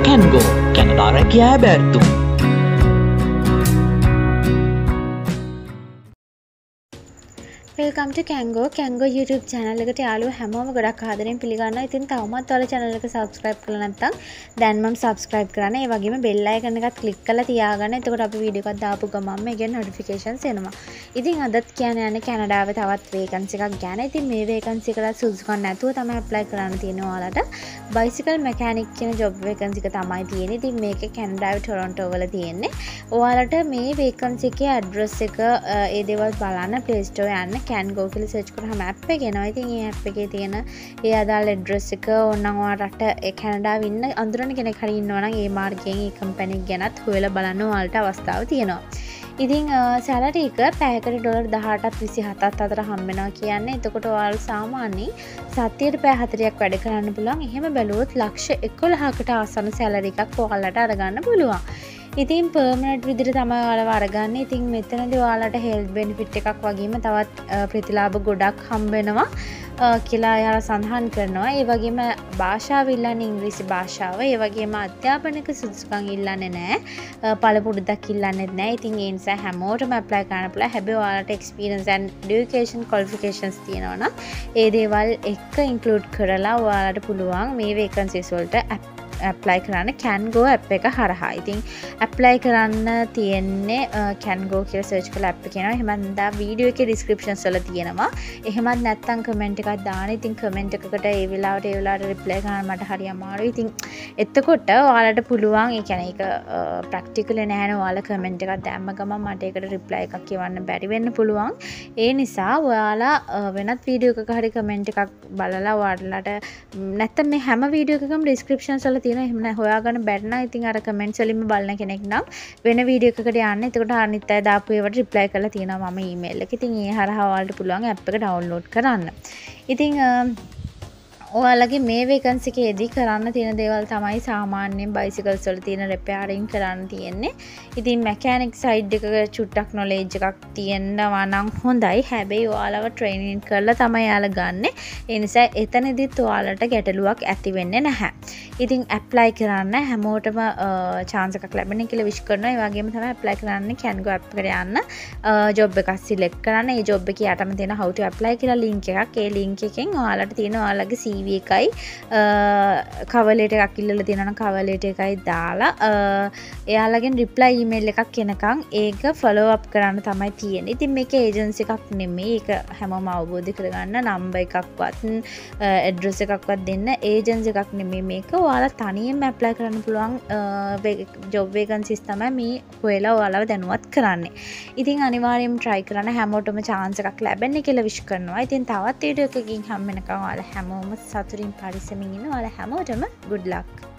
CanGo Canada que é aberto. Welcome to CanGo YouTube channel එකට යාළුවෝ හැමෝම ගොඩක් ආදරෙන් පිළිගන්නවා. ඉතින් තවමත් ඔයාලා channel එක subscribe කරලා නැත්නම් දැන් මම subscribe කරන්න. ඒ වගේම bell icon එකත් click කරලා තියාගන්න. එතකොට අපි වීඩියෝ එකක් දාපු ගමන්ම ඒකේ notifications එනවා. ඉතින් අදත් කියන්න යන්නේ කැනඩාවේ තවත් vacancy එකක් ගැන. ඉතින් මේ vacancy එකට සුදුසුකම් නැතුව තමයි apply කරන්න තියෙන්නේ ඔයාලට. bicycle mechanic කියන job vacancy එක තමයි තියෙන්නේ. ඉතින් මේක කැනඩාවේ Toronto වල තියෙන්නේ. ඔයාලට මේ vacancy එකේ address එක ඒ දේවල් බලන්න Play Store යන්න CanGo කියලා search කරාම app එක එනවා. ඉතින් මේ app එකේ තියෙන ඒ අදාළ address එක ඕනනම් ඔයාලට ඒ කැනඩාවේ ඉන්න අඳුරන කෙනෙක් හරි ඉන්නවා නම් ඒ මාර්ගයෙන් ඒ company එක ගැනත් හොයලා බලන්න ඔයාලට අවස්ථාව තියෙනවා. ඉතින් salary එක පැයකට $18.27 අතර හම්බ වෙනවා කියන්නේ. එතකොට ඔයාලා සාමාන්‍යයෙන් සතියට පැය 40ක් වැඩ කරන්න පුළුවන්. එහෙම බැලුවොත් $11,000කට ආසන්න salary එකක් ඔයාලට අරගන්න පුළුවන්. ඉතින් පර්මනන්ට් විදිහට තමයි ඔයාලව අරගන්නේ. ඉතින් මෙතනදී ඔයාලට හෙල්ත් බෙනිෆිට් එකක් වගේම තවත් ප්‍රතිලාභ ගොඩක් හම්බ වෙනවා කියලා එයාලා සඳහන් කරනවා. ඒ වගේම භාෂාව ඉල්ලන්නේ ඉංග්‍රීසි භාෂාව. ඒ වගේම අධ්‍යාපනික සුදුසුකම් ඉල්ලන්නේ නැහැ. පළපුරුද්දක් ඉල්ලන්නේ නැහැ. ඉතින් ඒ නිසා හැමෝටම apply කරන්න පුළුවන්. හැබැයි ඔයාලට experience and education qualifications තියෙනවා නම් ඒ දේවල් එක්ක include කරලා ඔයාලට පුළුවන් මේ vacancies වලට apply කරන්න CanGo app එක හරහා. ඉතින් apply කරන්න තියෙන්නේ CanGo කියලා search කරලා app එක එනවා. එහෙම නැත්නම් වීඩියෝ එකේ descriptions වල තියෙනවා. එහෙමත් නැත්නම් comment එකක් දාන්න. ඉතින් comment එකකට ඒ වෙලාවට reply කරන්න මට හරි අමාරුයි. ඉතින් එතකොට ඔයාලට පුළුවන් ඒ කියන්නේ ඒක practical නැහැනේ. ඔයාලා comment එකක් දැම්ම ගමන් මට ඒකට reply එකක් කියවන්න බැරි වෙන්න පුළුවන්. ඒ නිසා ඔයාලා වෙනත් වීඩියෝ එකක හරි comment එකක් බලලා ඔයාලට නැත්නම් මේ හැම වීඩියෝ එකකම descriptions වල එහෙම නැහැ හොයාගන්න බැරි නම් ඉතින් අර කමෙන්ට්ස් වලින්ම බලන කෙනෙක් නම් වෙන වීඩියෝ එකකට යන්න. එතකොට අනිත් අය දාපු ඒවට රිප්ලයි කරලා තියෙනවා මම ඊමේල් එක. ඉතින් ඒ හරහා ඔයාලට පුළුවන් app එක download කරන්න. ඉතින් ඔයාලගේ මේ vacancy එකේදී කරන්න තියෙන දේවල් තමයි සාමාන්‍යයෙන් bicycles වල තියෙන repairing කරන්න තියෙන්නේ. ඉතින් mechanic side එක චුට්ටක් knowledge එකක් තියෙනවා නම් හොඳයි. හැබැයි ඔයාලව training කරලා තමයි යාලා ගන්නෙ. ඒ නිසා එතනදිත් ඔයාලට ගැටලුවක් ඇති වෙන්නේ නැහැ. ඉතින් apply කරන්න හැමෝටම chance එකක් ලැබෙන්න කියලා wish කරනවා. ඒ වගේම තමයි apply කරන්න CanGo app එකට යන්න job එකක් select කරන්න. ඒ job එකේ යටම තියෙන how to apply කියලා link එකක්. ඒ link එකෙන් ඔයාලට තියෙන ඔයාලගේ CV එකයි cover letter එකක් ඉල්ලලා තියෙනවා නම් cover letter එකයි දාලා එයාලගෙන් reply email එකක් එනකන් ඒක follow up කරන්න තමයි තියෙන්නේ. ඉතින් මේක agency එකක් නෙමෙයි. ඒක හැමෝම අවබෝධ කරගන්න number එකක්වත් address එකක්වත් දෙන්න agency එකක් නෙමෙයි මේක. ඔයාලා තනියෙන්ම apply කරන්න පුළුවන් job vacancies තමයි මේ හොයලා ඔයාලව දැනුවත් කරන්නේ. ඉතින් අනිවාර්යයෙන්ම try කරන්න හැමෝටම chance එකක් ලැබෙන්න කියලා wish කරනවා. ඉතින් තවත් වීඩියෝ එකකින් හම්බ වෙනකම් ඔයාලා හැමෝම සතුටින් පරිස්සමින් ඉන්න. ඔයාලා හැමෝටම good luck.